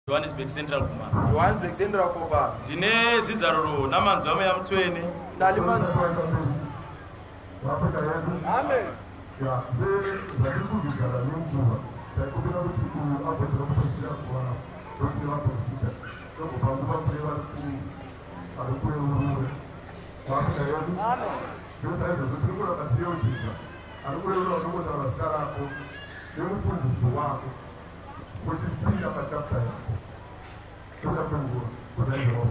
Johannesburg Central Kuma. Johannesburg Central Kuma. Dine zizaruro namanzwame ya mtweni. Nalimanzwa. Amen. Ya, zakikudizana n'inkuba. Cyakubira kuti apotera kutasira kwa kuti vakuita. Soko panguva kureva kuti arikureurure. Wapika yesu. Amen. Ndosaizo zotirikura kasiyo chiza. Arikureurura nokota vasita rako. Nemufundisi wako. Uchipinda pachapta yako. Kuchapenguva. Kuzaizo.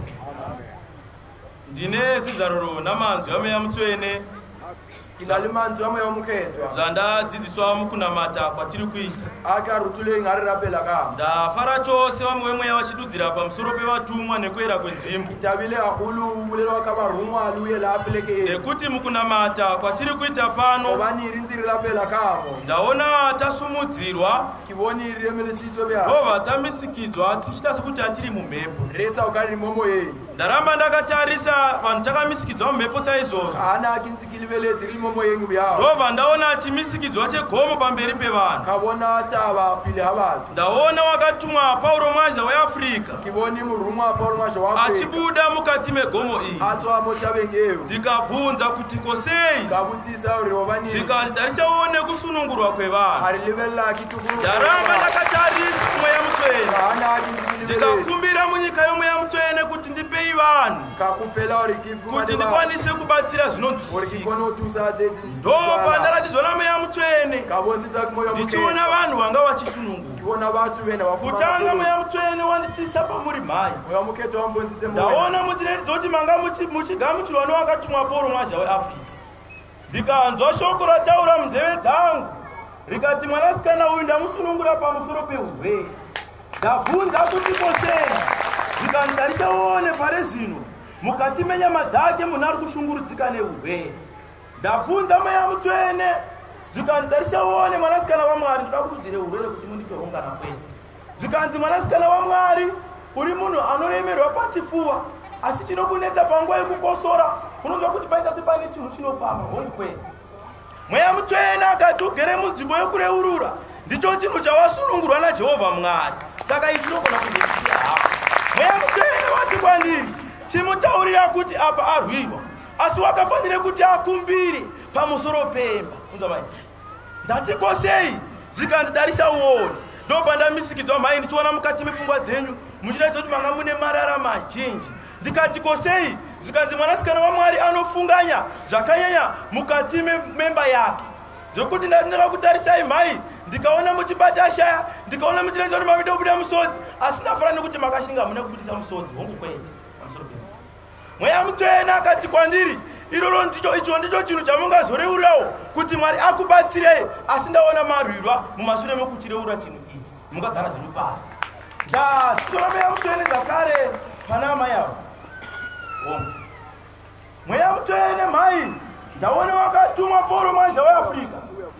Dine zizaruro namanzwame ya mtweni. Kinalimanzi wame yomukhetwa. Zanda dzidziswa mukunamata kwatiri kuita. Aka rutule ngari rabela kama. Da faracho sewa mwemwe wachidudzira pamusoro pevatumwa nekuera kwenzimbo. Tabile akulu mulelo wakaba rumwa aluye la apeleke. Nekuti mukunamata kwatiri kuita pano. Obani rinziri rabela kama. Ndaona tasumudzirwa. Kiboni remelesizwe bya. Ova tamisikidzwa tichita sekuti atiri mumhepo. Retsa ukari momo yeni. Ndaramba ndakatarisa vanhu takamisikidzwa mumhepo saizvozvo. Ana akinzikilivelezi rili momo yengu bya. Ova ndaona chimisikidzwa chegomo pamberi pevanhu. Kabona tava pili havanhu. Ndaona wakatumwa Paulo Mwazha weAfrica. Kiboni murumwa Paulo Mwazha weAfrica. Achibuda mukati megomo iyi. Atwa motavengeyo. Ndikabvunza kuti kosei. Kabutisa uri wabani. Tikatarisaone kusunungurwa kwevanhu. Ari level la kitukuru. Ndaramba ndakatarisa kumweya mutsvene. Ana akinzikilivelezi. Ndikakumbira munyika yomweya mutsvene kuti ndipei vanhu. Kakupela uri kifu. Kuti ndikwanise kubatsira zvinonzwisisika. Ndopa ndaratidzwa namweya mutsvene. Ndichiona vanhu vanga vachisunungurwa. Kutanga mweya mutsvene wanditsisa pamuri mhai. Ndaona muchiredzo kuti manga muchigamuchirwa newakatumwa Paulo Mwazha weAfrica. Ndikanzwa shoko rataura munzeve dzangu rikati mwanasikana uyu ndamusunungura pamusoro peurwere. Ndabvunza kuti kosei. Ndikantarisa uone pare zvino mukati menyama dzake munhu ari kushungurudzika neurwere. Ndabvunza mweya mutsvene. Zikantarisa uone mwanasikana waMwari ndoda kurudzire urwere kuti mundipe ungana kwete. Zikanzi mwanasikana waMwari uri munhu anoremerwa pachifuva asi chinokunetsa panguva yekukosora unonzwa kuti paita sepane chinhu chinofamba hongu kwete. Mweya mutsvene akati ugere munzvimbo yekureurura ndicho chinhu chawasunungurwa naJehovha Mwari. Saka ichi chinogona kuzvisiya hapo. Mweya mutsvene wati kwandiri chimutaurira kuti apa arwirwa asi wakafanire kuti akumbire pamusoro pemba. Unzwa ndati kosei. Zikanditarisa uone ndopa ndamisikidzwa mhai ndichiona mukati mepfungwa dzenyu muchiratidza kuti manga mune marara mazhinji. Ndikati kosei. Zikanzi mwanasikana waMwari anofunganya zvakanyanya mukati memba yake zvokuti ndakakutarisai mhai ndikaona muchibata shaya ndikaona muchiratidza kuti mavida kubuda musodzi asi ndafara nekuti makashinga mune kubudisa musodzi hongu kwete. Mweya mutsvene akati kwandiri icho ndicho chinhu chamungazoreurawo kuti Mwari akubatsirei asi ndaona marwirwa mumashure mekuchireura chinhu ichi mungagara zvenyu pasi. Ndasora mweya mutsvene zvakare pana amai avo. Mweya mutsvene mhai ndaona wakatumwa Paulo Mwazha weAfrica.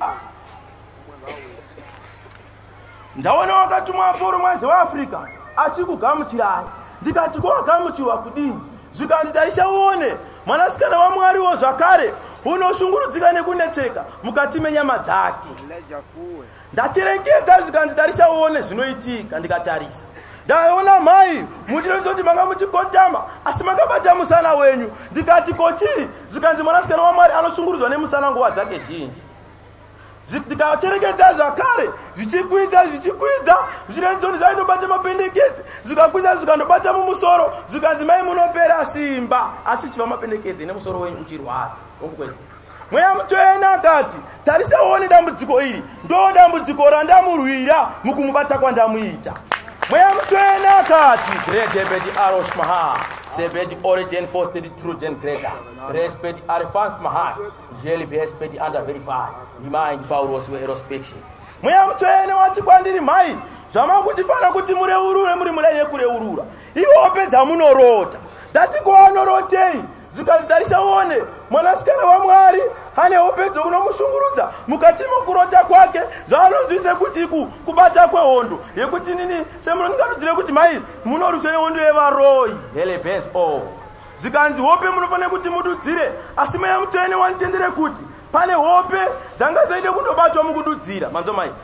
Ndaona wakatumwa Paulo Mwazha weAfrica achikugamuchirai. Ndikati kwagamuchirwa kudini. Zvikanditarisa uone mwanasikana waMwariwo zvakare unoshungurudzika nekunetseka mukati menyama dzake. Ndacherengedza zvikanditarisa uone zvinoitika. Ndikatarisa ndaona mhai muchiratidza kuti manga muchigotama asi makabata musana wenyu. Ndikati kochi. Zikanzi mwanasikana waMwari anoshungurudzwa nemusana nguva dzake zhinji. Ndikacherengedza zvakare zvichikwidza zvichiratidza kuti zvaindobata mapendekedzi zvikakwidza zvikandobata mumusoro zvikanzi mai munopera simba asi chiva mapendekedzi nemusoro wenyu uchirwadza. Mweya mutsvene akati tarisa uone dambudziko iri ndo dambudziko randamurwira mukumubata kwandamuita. Mweya mutsvene akati great Hebed Arosh Maha Sebed origin fostered true gen greater respect arifans Maha jeli besped under verify remind Paulos we aerospace. Mweya mutsvene wati kwandiri mhai zvamakutifana kuti mureurure muri mulenye kureurura iwo pedza munorota. Ndati kuanorotei. Zikanditarisa uone mwanasikana waMwari ane hope dzinomushungurudza mukati mokurota kwake zvaanonzwise kuti kubata kwehondo yekuti nini semunongarudzire kuti mai munorusha nehondo yevaroi helebes o. Zikanzi hope munofanira kuti mududzire asi Mweya Mutsvene wanitendere kuti pane hope dzanga zaide kundobatwa mukududzira. Manzo mai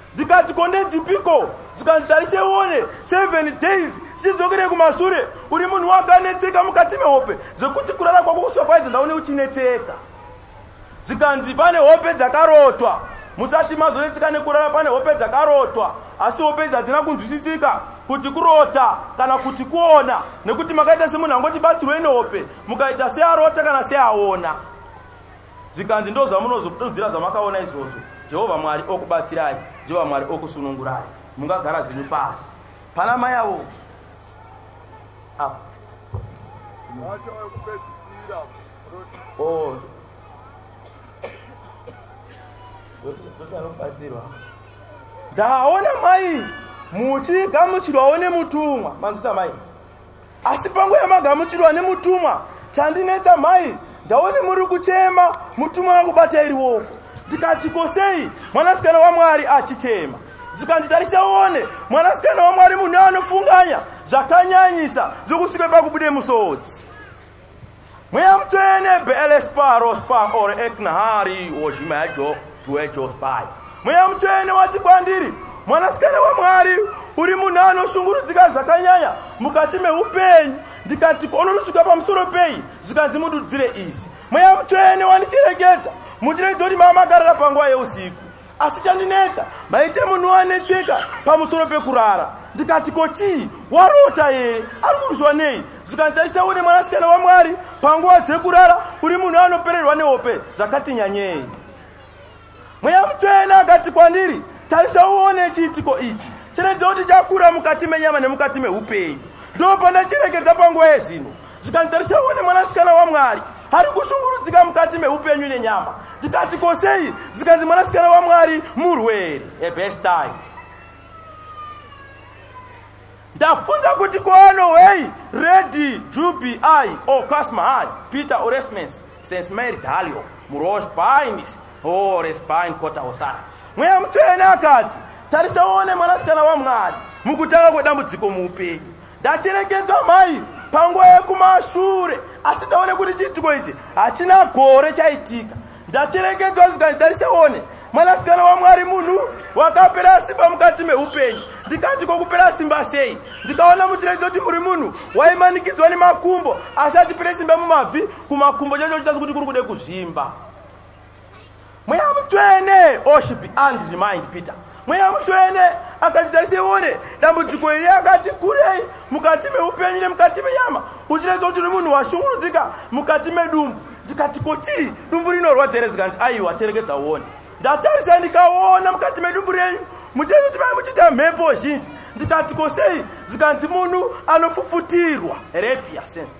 Ndikati konde dzipiko zikanzi tarise uone 7 days chidzokere kumashure uri munhu wakanetseka mukati mehope zvekuti kurara kwako kusvika kwaidzi ndaone uchinetseka. Zikanzi pane hope dzakarotwa musati mazonetseka nekurara pane hope dzakarotwa asi hope idzi hadzina kunzwisisika kuti kurota kana kuti kuona nekuti makaita semunhu angoti batirwe nehope mukaita searota kana seaona. Zikanzi ndo zvamunozokudzira zvamakaona izvozvo. Jehovha Mwari okubatsirai, Jehovha Mwari okusunungurai. Mungagara zvinhu pasi. Pana mai avo. Oh. Ndaona mai muchigamuchirwawo nemutumwa. Manzwisa mai. Asi panguva yamagamuchirwa nemutumwa chandinetsa mai ndaone muri kuchema mutumwa akubatai ruoko. Ndikati kosei mwanasikana waMwari achichema. Zikanzi tarisaone mwanasikana waMwari munhu anofunganya zvakanyanyisa zvokusvika pakubude musodzi. Mweya Mutsvene beelespa rospa or eknahari ojimajo tuejo spy. Mweya Mutsvene wati kwandiri mwanasikana waMwari uri munhu anoshungurudzika zvakanyanya mukati meupenyu. Ndikati onorusvika pamusoro pei zikanzi mududzire izvi. Mweya Mutsvene wandicherekedza muchiredzo kuti mamagarira panguva yeusiku. Asi chandinetsa maite munhu anetseka pamusoro pekurara. Ndikati kochii warota here ari kuruswa nei. Zikanzi tarisaone mwanasikana waMwari panguva dzekurara uri munhu anopererwa nehope zvakati nyanyei. Mweya Mutsvene akati kwandiri tarisaone chiitiko ichi chiredzo kuti chakura mukati menyama nemukati meupenyu. Ndo pandachirekedza panguva yezvino. Zikanzi tarisaone mwanasikana waMwari ari kushungurudzika mukati meupenyu nenyama. Ndikati kosei zikanzi mwanasikana waMwari murwere best time. Ndafunza kuti koano wei ready jubi ai o kasma ai Peter Oresmens sense Mary Dalio murosh painis o respain kota osana. Mweya Mutsvene akati tarisaone mwanasikana waMwari mukutanga kwedambudziko muupenyu. Ndacherekedzwa mai panguva yekumashure asi ndaone kuti chiitiko ichi hachina gore chaitika. Ndacherekedzwa zikanzi tarisaone mwanasikana waMwari munhu wakapera simba mukati meupenyu. Ndikati kokupera simba sei. Ndikaona muchiredzo kuti muri munhu waimanikidzwa nemakumbo asi achipera simba mumavhi kumakumbo chacho chitazi kuti kuri kude kuzvimba. Mweya Mutsvene oshipi and remind Peter. Mweya Mutsvene akati tarisaone dambudziko iri akati kurei mukati meupenyu nemukati menyama uchiredzo kuti uri munhu washungurudzika mukati medumbu. Ndikati kochii dumbu rinorwadza here. Zikanzi aiwa cherekedza uone. Ndatarisa ndikaona mukati medumbu renyu muchiredzo kuti mai muchiita mhepo zhinji. Ndikati kosei zikanzi munhu anofufutirwa repia senspa.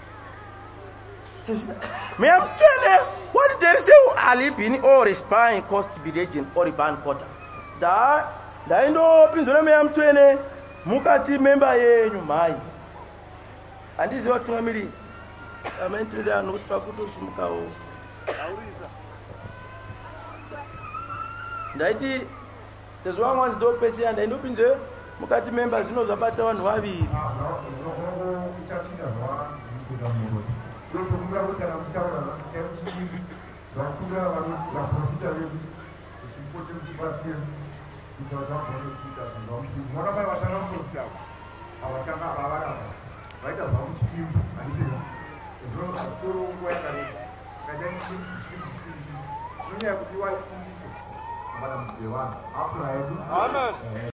Mweya Mutsvene what did they say alibini or spine cost be region or ban quarter. Ndaindopinzwa neMweya Mutsvene mukati memba yenyu mai. Handiziva kutungamirira amaitire anokuti pakutosumukawo. Ndaiti sezvo vamwe ndopesera ndaindopinzwe mukati memba zvino zvabata vanhu vaviri. Amen.